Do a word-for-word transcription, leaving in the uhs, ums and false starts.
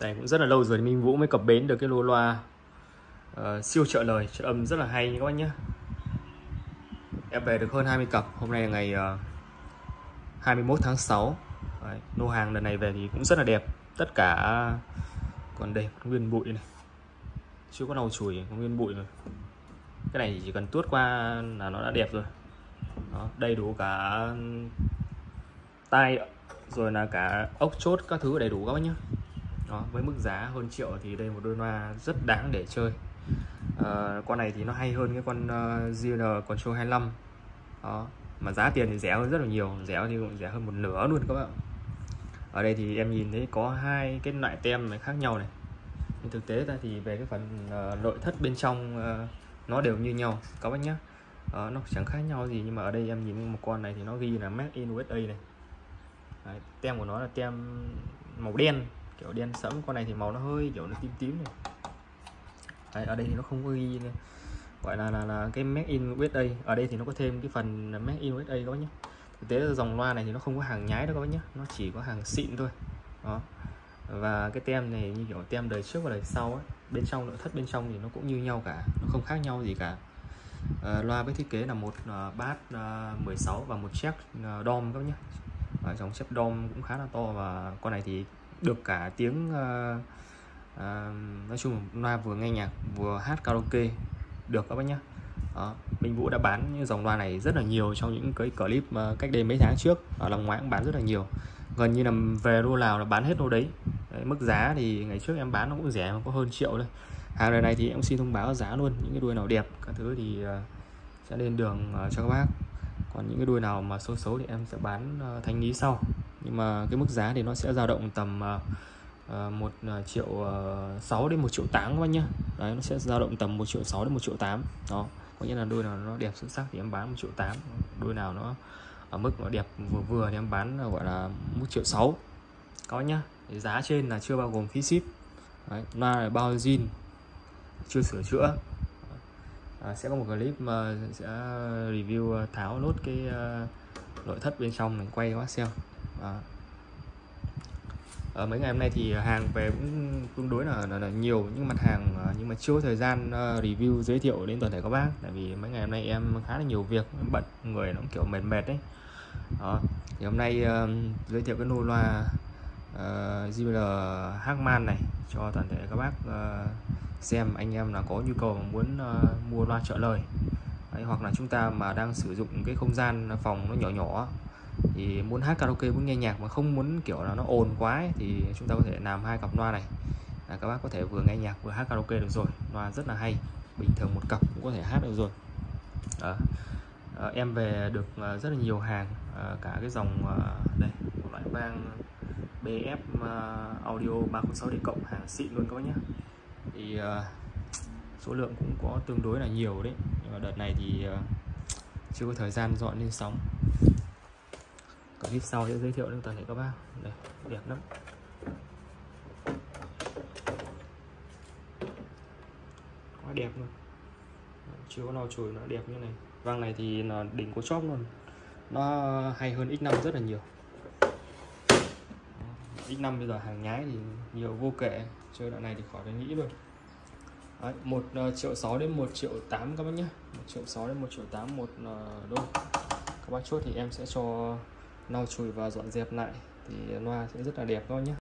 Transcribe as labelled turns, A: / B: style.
A: Đây cũng rất là lâu rồi Minh Vũ mới cập bến được cái lô loa uh, siêu trợ lời, trợ âm rất là hay các bác nhé. Em về được hơn hai mươi cặp. Hôm nay là ngày uh, hai mươi mốt tháng sáu. Đấy, lô hàng lần này về thì cũng rất là đẹp. Tất cả còn đây nguyên bụi này, chưa có lau chùi, có nguyên bụi rồi. Cái này thì chỉ cần tuốt qua là nó đã đẹp rồi. Đó, đầy đủ cả tai rồi là cả ốc chốt các thứ đầy đủ các bác nhé. Đó, với mức giá hơn triệu thì đây một đôi loa rất đáng để chơi. À, con này thì nó hay hơn cái con uh, giê en Control hai mươi lăm. Đó, mà giá tiền thì rẻ hơn rất là nhiều, rẻ thì cũng rẻ hơn một nửa luôn các bạn. Ở đây thì em nhìn thấy có hai cái loại tem này khác nhau này. Nhưng thực tế ra thì về cái phần uh, nội thất bên trong uh, nó đều như nhau các bác nhé. Uh, nó chẳng khác nhau gì, nhưng mà ở đây em nhìn một con này thì nó ghi là Made in u ét a này. Đấy, tem của nó là tem màu đen, kiểu đen sẫm. Con này thì màu nó hơi kiểu nó tím tím này. Đấy, ở đây thì nó không có ghi này, gọi là, là là cái Made in u ét a. Ở đây thì nó có thêm cái phần Made in u ét a các bác nhé. Thực tế là dòng loa này thì nó không có hàng nhái đâu các bác nhé, nó chỉ có hàng xịn thôi. Đó, và cái tem này như kiểu tem đời trước và đời sau ấy. Bên trong nội thất bên trong thì nó cũng như nhau cả, nó không khác nhau gì cả. À, loa với thiết kế là một uh, bass uh, mười sáu và một check uh, dom các bác nhé. Và dòng check dom cũng khá là to, và con này thì được cả tiếng uh, uh, nói chung là loa vừa nghe nhạc vừa hát karaoke được các bác nhé. Đó, Minh Vũ đã bán những dòng loa này rất là nhiều trong những cái clip uh, cách đây mấy tháng trước. Ở lòng ngoại cũng bán rất là nhiều, gần như là về lô nào là bán hết lô đấy. Đấy, mức giá thì ngày trước em bán nó cũng rẻ, có hơn triệu thôi. Hàng đời này thì em xin thông báo giá luôn, những cái đuôi nào đẹp các thứ thì uh, sẽ lên đường uh, cho các bác. Còn những cái đuôi nào mà xấu xấu thì em sẽ bán uh, thanh lý sau. Nhưng mà cái mức giá thì nó sẽ dao động tầm uh, uh, một triệu sáu đến một triệu tám các bác nhá. Đấy, nó sẽ dao động tầm một triệu sáu đến một triệu tám. Đó, có nghĩa là đuôi nào nó đẹp xuất sắc thì em bán một triệu tám, đuôi nào nó ở mức nó đẹp vừa vừa thì em bán gọi là một triệu sáu. Có nhá. Thì giá trên là chưa bao gồm phí ship. Đấy, loa là bao zin, chưa sửa chữa. À, sẽ có một clip mà sẽ review tháo nốt cái uh, nội thất bên trong này, quay cho bác xem. À. Ở mấy ngày hôm nay thì hàng về cũng tương đối là, là, là nhiều những mặt hàng, nhưng mà chưa có thời gian uh, review giới thiệu đến toàn thể các bác, tại vì mấy ngày hôm nay em khá là nhiều việc, bận, người nó cũng kiểu mệt mệt đấy. Đó. Thì hôm nay uh, giới thiệu cái lô loa uh, giê bê lờ Harman này cho toàn thể các bác uh, xem. Anh em là có nhu cầu muốn uh, mua loa trợ lời. Đấy, hoặc là chúng ta mà đang sử dụng cái không gian phòng nó nhỏ nhỏ thì muốn hát karaoke, muốn nghe nhạc mà không muốn kiểu là nó ồn quá ấy, thì chúng ta có thể làm hai cặp loa này. À, các bác có thể vừa nghe nhạc vừa hát karaoke được rồi. Loa rất là hay, bình thường một cặp cũng có thể hát được rồi. Đó. À, em về được uh, rất là nhiều hàng, uh, cả cái dòng uh, đây một loại vang bê ép uh, audio ba không sáu D cộng, hàng xịn luôn các bác nhé. Thì uh, số lượng cũng có tương đối là nhiều đấy, nhưng mà đợt này thì uh, chưa có thời gian dọn lên sóng. Clip sau sẽ giới thiệu đến toàn thể các bác. Đây, đẹp lắm, quá đẹp luôn, chưa có lau chùi nó đẹp như này. Vang này thì là đỉnh của chóp luôn, nó hay hơn ích năm rất là nhiều. ích năm bây giờ hàng nhái thì nhiều vô kể, chơi đoạn này thì khỏi phải nghĩ luôn. Đấy, một triệu sáu đến một triệu tám các bác nhé. Một triệu sáu đến một triệu tám một đôi. Các bác chốt thì em sẽ cho lau chùi và dọn dẹp lại thì loa sẽ rất là đẹp các bác nhé.